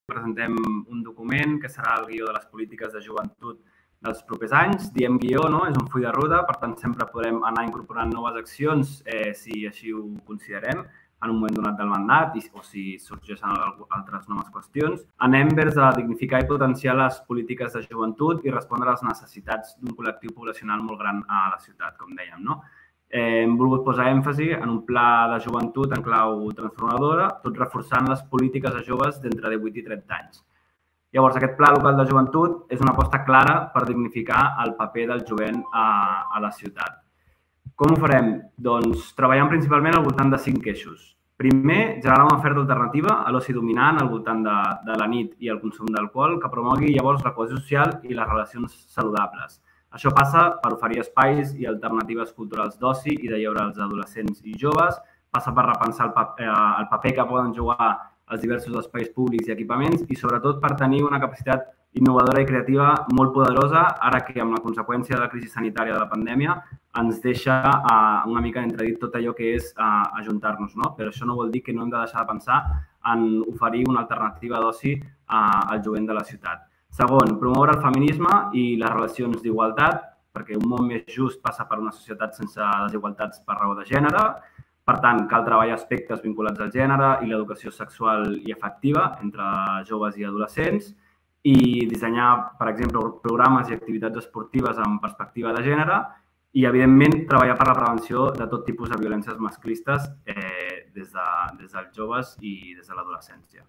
presentem un document que serà el guió de les polítiques de joventut dels propers anys. Diem guió, no? És un full de ruta, per tant sempre podrem anar incorporant noves accions si així ho considerem en un moment donat del mandat o si sorgeixen altres noves qüestions. Anem vers a dignificar i potenciar les polítiques de joventut i respondre a les necessitats d'un col·lectiu poblacional molt gran a la ciutat, com dèiem, no? Hem volgut posar èmfasi en un pla de joventut en clau transformadora, tot reforçant les polítiques de joves d'entre 18 i 30 anys. Llavors, aquest pla local de joventut és una aposta clara per dignificar el paper del jovent a la ciutat. Com ho farem? Doncs treballant principalment al voltant de 5 eixos. Primer, generar una oferta alternativa a l'oci dominant al voltant de la nit i el consum d'alcohol que promogui llavors la cohesió social i les relacions saludables. Això passa per oferir espais i alternatives culturals d'oci i de lleure als adolescents i joves, passa per repensar el paper que poden jugar els diversos espais públics i equipaments i sobretot per tenir una capacitat innovadora i creativa molt poderosa, ara que amb la conseqüència de la crisi sanitària de la pandèmia ens deixa una mica entredit tot allò que és ajuntar-nos, no? Però això no vol dir que no hem de deixar de pensar en oferir una alternativa d'oci al jovent de la ciutat. Segon, promoure el feminisme i les relacions d'igualtat, perquè un món més just passa per una societat sense desigualtats per raó de gènere. Per tant, cal treballar aspectes vinculats al gènere i l'educació sexual i afectiva entre joves i adolescents i dissenyar, per exemple, programes i activitats esportives amb perspectiva de gènere i, evidentment, treballar per la prevenció de tot tipus de violències masclistes des dels joves i des de l'adolescència.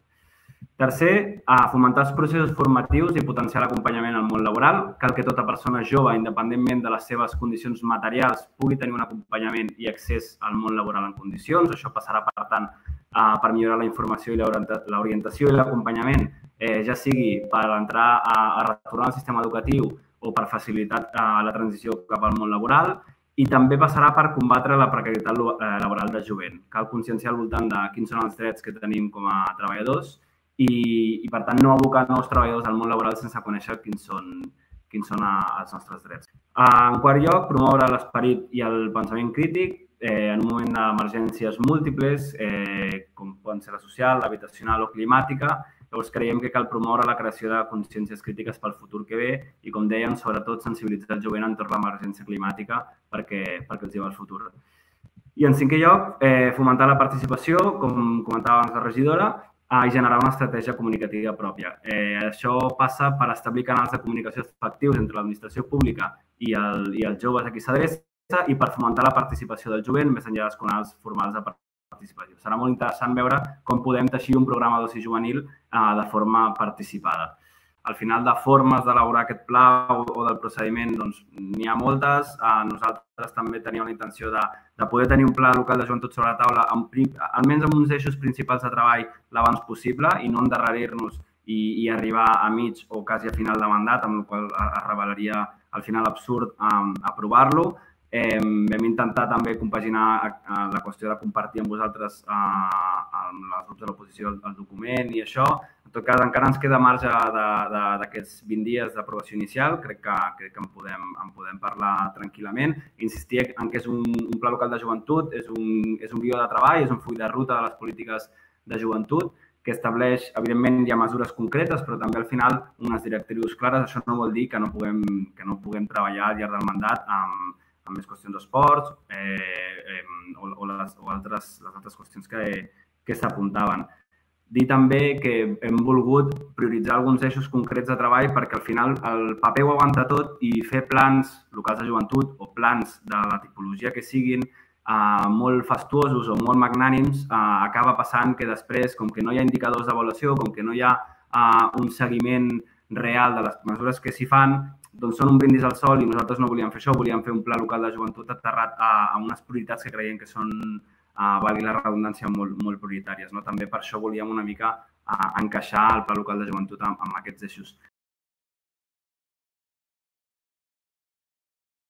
Tercer, fomentar els processos formatius i potenciar l'acompanyament al món laboral. Cal que tota persona jove, independentment de les seves condicions materials, pugui tenir un acompanyament i accés al món laboral en condicions. Això passarà, per tant, per millorar la informació i l'orientació i l'acompanyament, ja sigui per entrar a retornar al sistema educatiu o per facilitar la transició cap al món laboral. I també passarà per combatre la precarietat laboral del jovent. Cal conscienciar al voltant de quins són els drets que tenim com a treballadors i, per tant, no abocar nous treballadors al món laboral sense conèixer quins són els nostres drets. En quart lloc, promoure l'esperit i el pensament crític en un moment d'emergències múltiples, com poden ser la social, l'habitacional o climàtica. Llavors, creiem que cal promoure la creació de consciències crítiques pel futur que ve i, com dèiem, sobretot sensibilitzar el jovent entorn a l'emergència climàtica perquè els lleva el futur. I, en cinquè lloc, fomentar la participació, com comentava abans la regidora, i generar una estratègia comunicativa pròpia. Això passa per establir canals de comunicació efectius entre l'administració pública i els joves a qui s'adreça i per fomentar la participació del jovent més enllà dels canals formals de participació. Serà molt interessant veure com podem teixir un programa d'oci juvenil de forma participada. Al final, de formes d'elaborar aquest pla o del procediment, doncs, n'hi ha moltes. Nosaltres també teníem la intenció de poder tenir un pla local de joventut sobre la taula, almenys amb uns eixos principals de treball l'abans possible i no endarrerir-nos i arribar a mig o quasi a final de mandat, amb el qual es revelaria al final absurd aprovar-lo. Vam intentar també compaginar la qüestió de compartir amb vosaltres, amb els grups de l'oposició, el document i això. En tot cas, encara ens queda marge d'aquests 20 dies d'aprovació inicial. Crec que en podem parlar tranquil·lament. Insistir en que és un pla local de joventut, és un guió de treball, és un full de ruta de les polítiques de joventut que estableix, evidentment, hi ha mesures concretes, però també al final unes directrius clares. Això no vol dir que no puguem treballar al llarg del mandat amb més qüestions d'esports o les altres qüestions que s'apuntaven. Dir també que hem volgut prioritzar alguns eixos concrets de treball perquè al final el paper ho aguanta tot i fer plans locals de joventut o plans de la tipologia que siguin molt fastuosos o molt magnànims acaba passant que després, com que no hi ha indicadors d'avaluació, com que no hi ha un seguiment real de les mesures que s'hi fan, doncs són un brindis al sol i nosaltres no volíem fer això, volíem fer un pla local de joventut aterrat a unes prioritats que creiem que són, valgui la redundància, molt prioritàries. També per això volíem una mica encaixar el pla local de joventut amb aquests eixos.